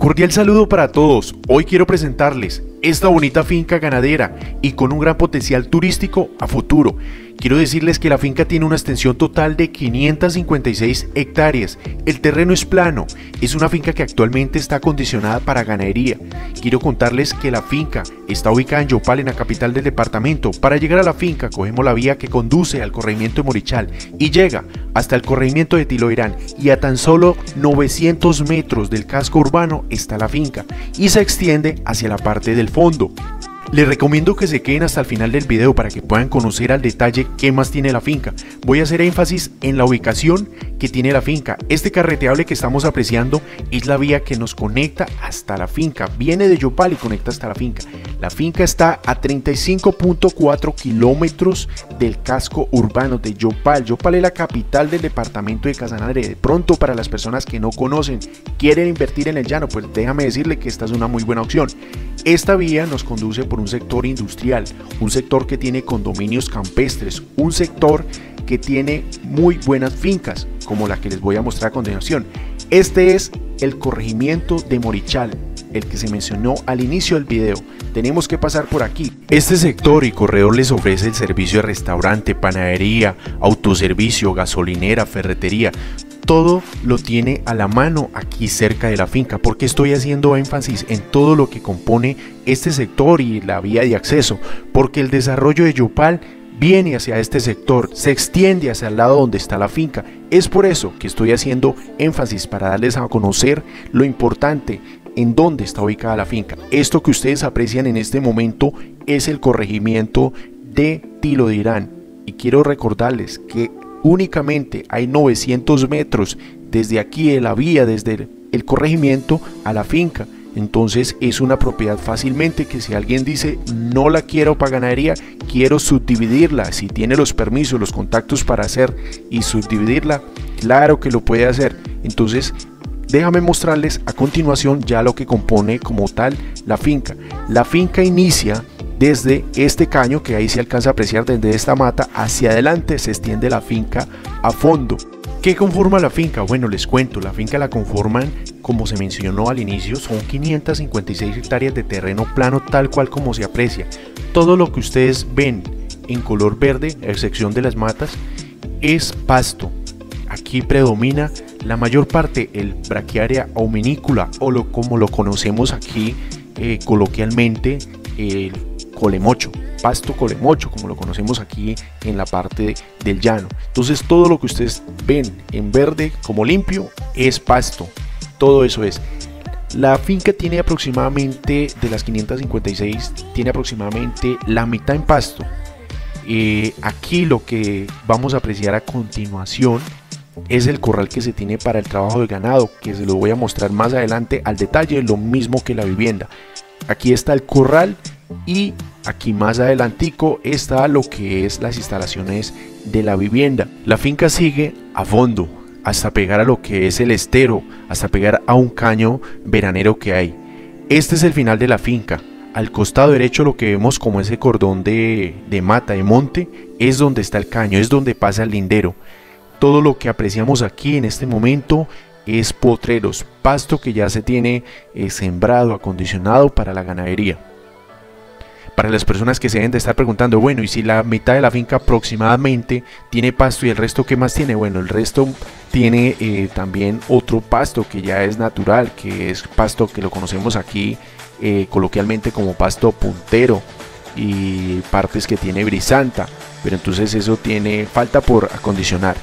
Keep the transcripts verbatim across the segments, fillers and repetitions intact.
Cordial saludo para todos. Hoy quiero presentarles esta bonita finca ganadera y con un gran potencial turístico a futuro. Quiero decirles que la finca tiene una extensión total de quinientas cincuenta y seis hectáreas. El terreno es plano. Es una finca que actualmente está acondicionada para ganadería. Quiero contarles que la finca está ubicada en Yopal, en la capital del departamento. Para llegar a la finca cogemos la vía que conduce al corregimiento de Morichal y llega hasta el corregimiento de Tiloirán, y a tan solo novecientos metros del casco urbano está la finca y se extiende hacia la parte del fondo. Les recomiendo que se queden hasta el final del video para que puedan conocer al detalle qué más tiene la finca. Voy a hacer énfasis en la ubicación que tiene la finca. Este carreteable que estamos apreciando es la vía que nos conecta hasta la finca. Viene de Yopal y conecta hasta la finca. La finca está a treinta y cinco punto cuatro kilómetros del casco urbano de Yopal. Yopal es la capital del departamento de Casanare. De pronto, para las personas que no conocen, quieren invertir en el llano, pues déjame decirle que esta es una muy buena opción. Esta vía nos conduce por un sector industrial, un sector que tiene condominios campestres, un sector que tiene muy buenas fincas, como la que les voy a mostrar a continuación. Este es el corregimiento de Morichal, el que se mencionó al inicio del video. Tenemos que pasar por aquí. Este sector y corredor les ofrece el servicio de restaurante, panadería, autoservicio, gasolinera, ferretería. Todo lo tiene a la mano aquí cerca de la finca. Porque estoy haciendo énfasis en todo lo que compone este sector y la vía de acceso, porque el desarrollo de Yopal viene hacia este sector, se extiende hacia el lado donde está la finca. Es por eso que estoy haciendo énfasis, para darles a conocer lo importante en dónde está ubicada la finca. Esto que ustedes aprecian en este momento es el corregimiento de Tiloirán, y quiero recordarles que únicamente hay novecientos metros desde aquí de la vía, desde el corregimiento a la finca. Entonces es una propiedad fácilmente que, si alguien dice no la quiero para ganadería, quiero subdividirla, si tiene los permisos, los contactos para hacer y subdividirla, claro que lo puede hacer. Entonces déjame mostrarles a continuación ya lo que compone como tal la finca. La finca inicia desde este caño, que ahí se alcanza a apreciar desde esta mata hacia adelante, se extiende la finca a fondo. ¿Qué conforma la finca? Bueno, les cuento, la finca la conforman, como se mencionó al inicio, son quinientas cincuenta y seis hectáreas de terreno plano, tal cual como se aprecia. Todo lo que ustedes ven en color verde, a excepción de las matas, es pasto. Aquí predomina la mayor parte el braquiaria auminícola, o lo, como lo conocemos aquí eh, coloquialmente, el colemocho, pasto colemocho, como lo conocemos aquí en la parte de, del llano. Entonces todo lo que ustedes ven en verde como limpio es pasto, todo eso es. La finca tiene aproximadamente, de las quinientas cincuenta y seis, tiene aproximadamente la mitad en pasto. Eh, aquí lo que vamos a apreciar a continuación es el corral que se tiene para el trabajo de ganado, que se lo voy a mostrar más adelante al detalle, lo mismo que la vivienda. Aquí está el corral, y aquí más adelantico está lo que es las instalaciones de la vivienda. La finca sigue a fondo hasta pegar a lo que es el estero, hasta pegar a un caño veranero que hay. Este es el final de la finca. Al costado derecho, lo que vemos como ese cordón de, de mata, de monte, es donde está el caño, es donde pasa el lindero. Todo lo que apreciamos aquí en este momento es potreros, pasto que ya se tiene eh, sembrado, acondicionado para la ganadería. Para las personas que se deben de estar preguntando, bueno, y si la mitad de la finca aproximadamente tiene pasto y el resto, ¿qué más tiene? Bueno, el resto tiene eh, también otro pasto que ya es natural, que es pasto que lo conocemos aquí eh, coloquialmente como pasto puntero, y partes que tiene brisanta, pero entonces eso tiene falta por acondicionar.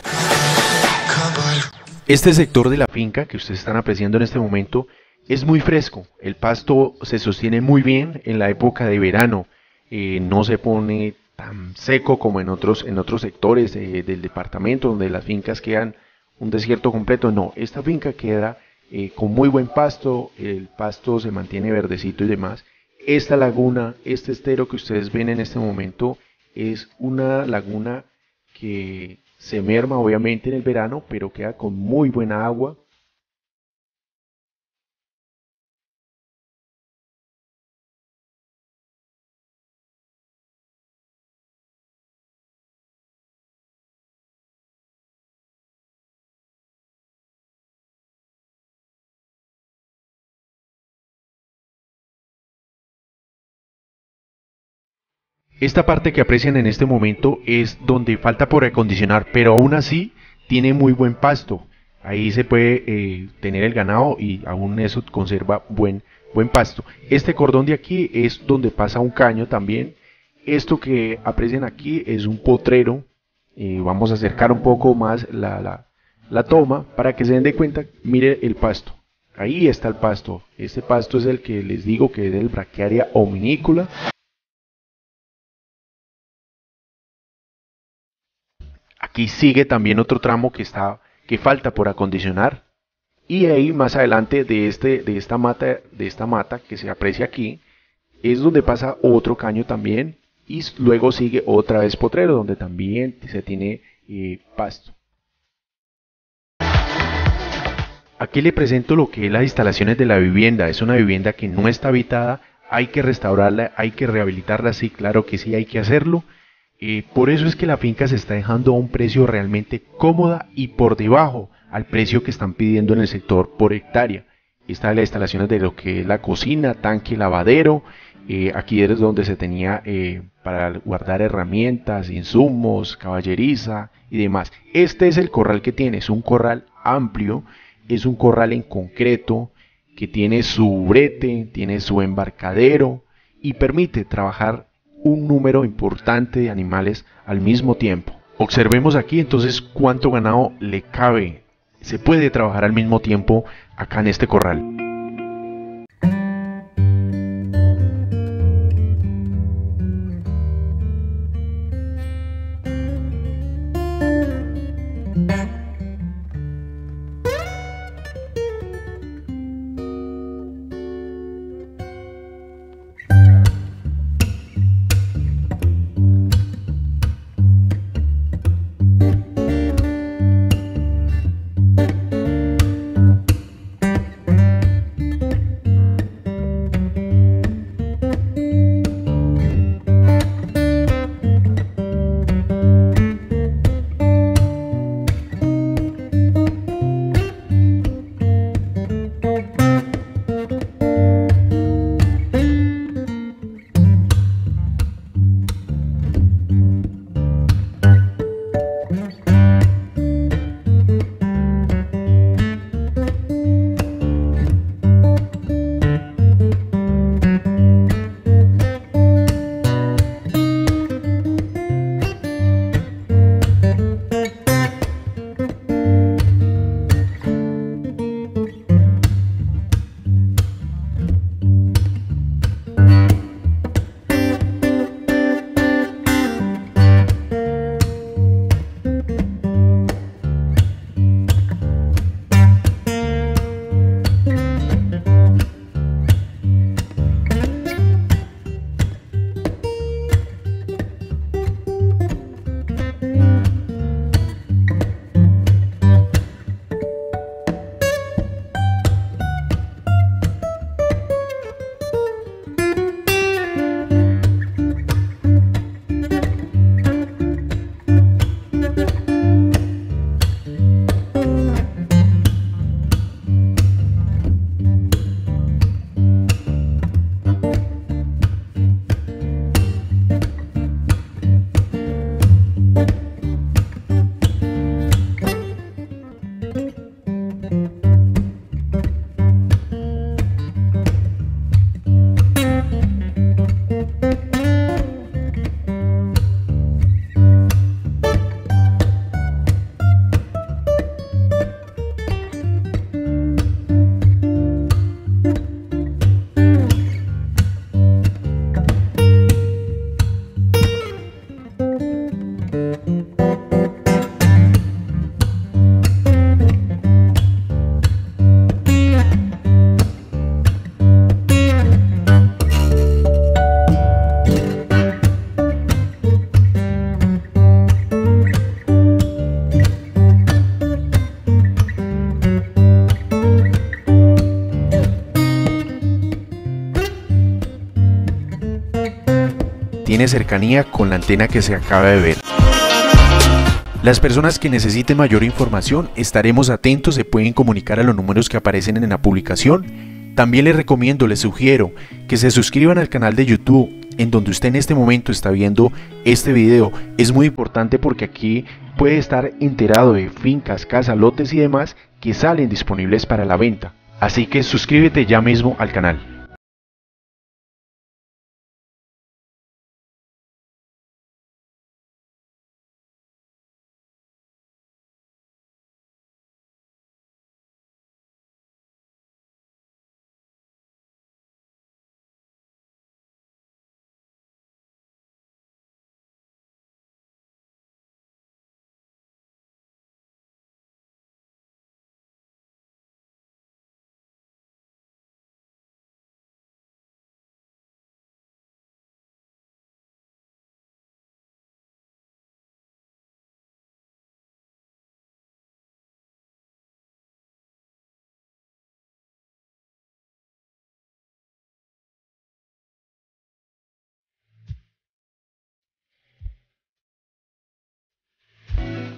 Este sector de la finca que ustedes están apreciando en este momento es muy fresco, el pasto se sostiene muy bien en la época de verano, eh, no se pone tan seco como en otros, en otros sectores eh, del departamento, donde las fincas quedan un desierto completo. No, esta finca queda eh, con muy buen pasto, el pasto se mantiene verdecito y demás. Esta laguna, este estero que ustedes ven en este momento, es una laguna que se merma obviamente en el verano, pero queda con muy buena agua. Esta parte que aprecian en este momento es donde falta por acondicionar, pero aún así tiene muy buen pasto. Ahí se puede eh, tener el ganado y aún eso conserva buen, buen pasto. Este cordón de aquí es donde pasa un caño también. Esto que aprecian aquí es un potrero. Eh, vamos a acercar un poco más la, la, la toma para que se den de cuenta. Mire el pasto. Ahí está el pasto. Este pasto es el que les digo que es el Brachiaria hominícola. Aquí sigue también otro tramo que está que falta por acondicionar, y ahí más adelante de este de esta mata de esta mata que se aprecia aquí es donde pasa otro caño también, y luego sigue otra vez potrero donde también se tiene eh, pasto. Aquí le presento lo que es las instalaciones de la vivienda. Es una vivienda que no está habitada, hay que restaurarla, hay que rehabilitarla, sí, claro que sí, hay que hacerlo. Eh, por eso es que la finca se está dejando a un precio realmente cómoda y por debajo al precio que están pidiendo en el sector por hectárea. Están las instalaciones de lo que es la cocina, tanque, lavadero. Eh, aquí es donde se tenía eh, para guardar herramientas, insumos, caballeriza y demás. Este es el corral que tiene, es un corral amplio, es un corral en concreto que tiene su brete, tiene su embarcadero y permite trabajar un número importante de animales al mismo tiempo. Observemos aquí entonces cuánto ganado le cabe. Se puede trabajar al mismo tiempo acá en este corral. tiene cercanía con la antena que se acaba de ver. Las personas que necesiten mayor información, estaremos atentos, se pueden comunicar a los números que aparecen en la publicación. También les recomiendo, les sugiero que se suscriban al canal de YouTube, en donde usted en este momento está viendo este video es muy importante, porque aquí puede estar enterado de fincas, casas, lotes y demás que salen disponibles para la venta. Así que suscríbete ya mismo al canal.